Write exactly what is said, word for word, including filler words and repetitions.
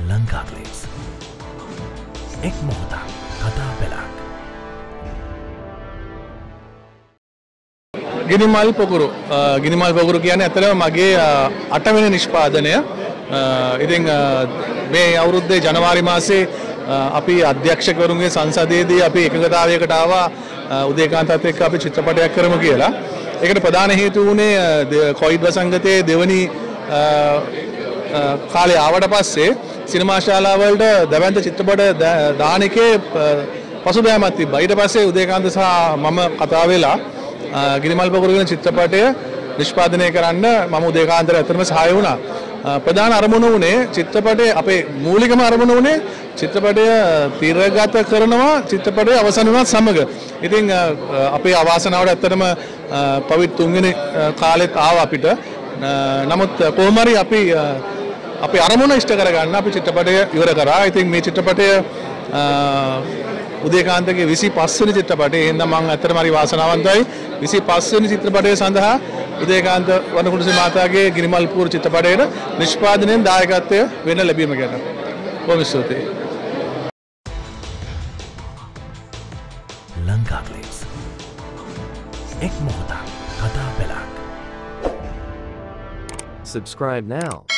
Lanka clips එක් මොහොතක් කතා පෙළක්. ගිනිමල් පොකුරු ගිනිමල් පොකුරු කියන්නේ ඇත්තටම මගේ අටවෙනි නිෂ්පාදනය. ඉතින් මේ අවුරුද්දේ ජනවාරි මාසේ අපි අධ්‍යක්ෂකවරුන්ගේ සංසදයේදී අපි එකඟතාවයකට ආවා උදේකාන්තත් එක්ක අපි චිත්‍රපටයක් කරමු කියලා. ඒකට ප්‍රධාන හේතුව වුණේ කොවිඩ් වසංගතයේ දෙවනි කාලේ ආවට පස්සේ සිනමා ශාලාවලට දැවැන්ත චිත්‍රපට දාන එකේ පසුබෑමක් තිබ්බා. ඊට පස්සේ උදේකාන්ත සහ මම කතා වෙලා ගිනිමල් පොකුරු කියන චිත්‍රපටය නිෂ්පාදනය කරන්න මම උදේකාන්තට ඇත්තටම සහාය වුණා. ප්‍රධාන අරමුණ වුණේ චිත්‍රපටයේ අපේ මූලිකම අරමුණ වුණේ චිත්‍රපටය තිරගත කරනවා චිත්‍රපටයේ අවසන් වුණත් සමග. ඉතින් අපේ අවාසනාවට ඇත්තටම පවිත් තුන්වෙනි කාලෙත් ආවා අපිට. නමුත් කොහොම හරි අපි අපේ අරමුණ ඉෂ්ට කරගන්න අපි චිත්‍රපටය ඉවර කරා. ඉතින් මේ චිත්‍රපටය උදේකාන්තගේ විසිපස් වෙනි චිත්‍රපටය. එහෙනම් මම ඇත්තටම හරි වාසනාවන්තයි. විසිපස් වෙනි චිත්‍රපටය සඳහා උදේකාන්ත වනකුඩුසේ මාතාගේ ගිනිමල් පොකුරු චිත්‍රපටයේ නිෂ්පාදනයෙන් දායකත්වය වෙන්න ලැබීම ගැන. බොහොම ස්තුතියි. ලංකා ක්ලිප්ස් එක් මොහොතක් කතා පෙළක්. Subscribe now.